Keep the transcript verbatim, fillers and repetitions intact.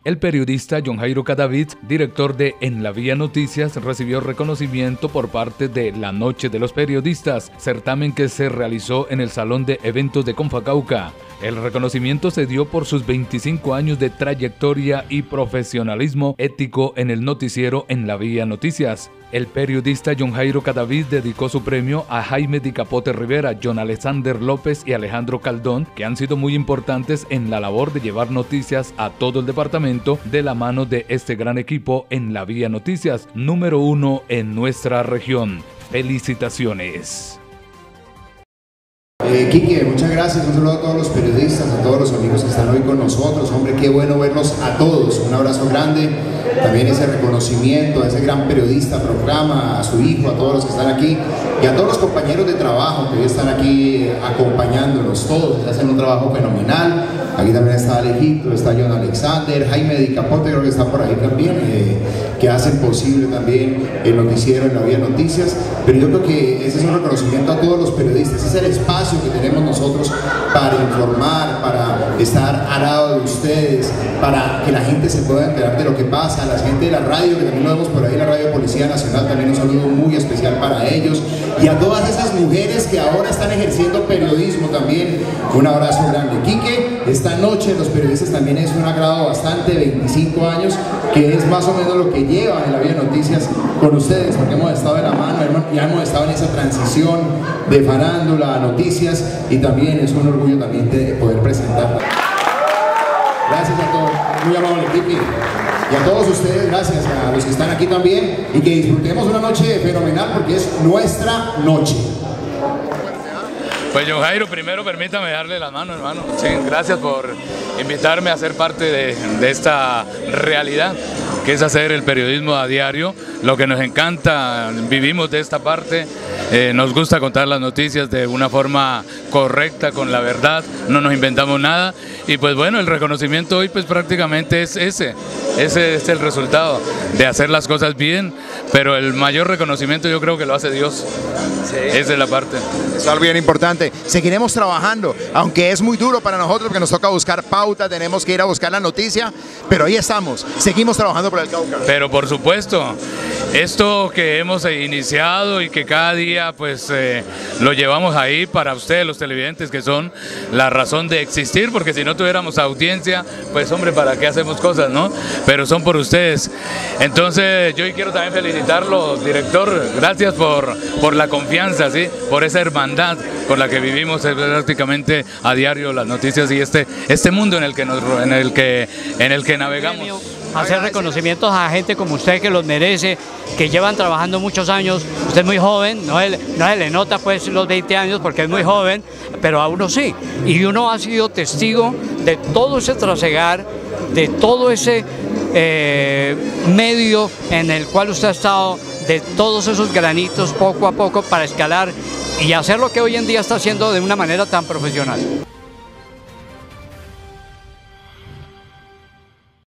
El periodista John Jairo Cadavid, director de En la Vía Noticias, recibió reconocimiento por parte de La Noche de los Periodistas, certamen que se realizó en el Salón de Eventos de Confacauca. El reconocimiento se dio por sus veinticinco años de trayectoria y profesionalismo ético en el noticiero En la Vía Noticias. El periodista John Jairo Cadavid dedicó su premio a Jaime Di Capote Rivera, John Alexander López y Alejandro Caldón, que han sido muy importantes en la labor de llevar noticias a todo el departamento de la mano de este gran equipo En la Vía Noticias, número uno en nuestra región. Felicitaciones. Eh, Quique, muchas gracias, un saludo a todos los periodistas, a todos los amigos que están hoy con nosotros. Hombre, qué bueno verlos a todos, un abrazo grande, también ese reconocimiento a ese gran periodista, programa, a su hijo, a todos los que están aquí y a todos los compañeros de trabajo que hoy están aquí acompañándonos. Todos hacen un trabajo fenomenal. Aquí también está Alejito, está John Alexander, Jaime Di Capote creo que está por ahí también, eh, que hacen posible también el noticiero En la Vía Noticias. Pero yo creo que ese es un reconocimiento a todos los periodistas, ese es el espacio que tenemos nosotros para informar, para estar al lado de ustedes, para que la gente se pueda enterar de lo que pasa, la gente de la radio, que también lo vemos por ahí, la Radio Policía Nacional, también un saludo muy especial para ellos, y a todas esas mujeres que ahora están ejerciendo periodismo también, un abrazo grande. Quique, esta noche los periodistas también es un agrado bastante, veinticinco años, que es más o menos lo que llevan En la Vía Noticias con ustedes, porque hemos estado de la mano, ya hemos estado en esa transición de farándula a noticias, y también es un orgullo también de poder presentarla. Gracias a todos, muy amable Quique, y a todos ustedes, gracias a los que están aquí también, y que disfrutemos una noche fenomenal porque es nuestra noche. Pues John Jairo, primero permítame darle la mano, hermano. Sí, gracias por invitarme a ser parte de, de esta realidad, que es hacer el periodismo a diario, lo que nos encanta, vivimos de esta parte, eh, nos gusta contar las noticias de una forma correcta, con la verdad, no nos inventamos nada, y pues bueno, el reconocimiento hoy pues prácticamente es ese, ese es el resultado de hacer las cosas bien, pero el mayor reconocimiento yo creo que lo hace Dios. Sí. Esa es la parte. Es algo bien importante. Seguiremos trabajando, aunque es muy duro para nosotros porque nos toca buscar pauta, tenemos que ir a buscar la noticia, pero ahí estamos, seguimos trabajando por el Cauca. Pero por supuesto, esto que hemos iniciado y que cada día pues eh, lo llevamos ahí para ustedes los televidentes, que son la razón de existir, porque si no tuviéramos audiencia, pues hombre, ¿para qué hacemos cosas, no? Pero son por ustedes. Entonces yo quiero también felicitarlo, director, gracias por, por la confianza, ¿sí? Por esa hermandad con la que vivimos prácticamente a diario las noticias y este, este mundo en el que nos, en el que, en el que navegamos. Hacer reconocimientos a gente como usted que los merece, que llevan trabajando muchos años. Usted es muy joven, no, él, no se le nota pues los veinte años porque es muy joven, pero a uno sí. Y uno ha sido testigo de todo ese trasegar, de todo ese eh, medio en el cual usted ha estado, de todos esos granitos poco a poco para escalar y hacer lo que hoy en día está haciendo de una manera tan profesional.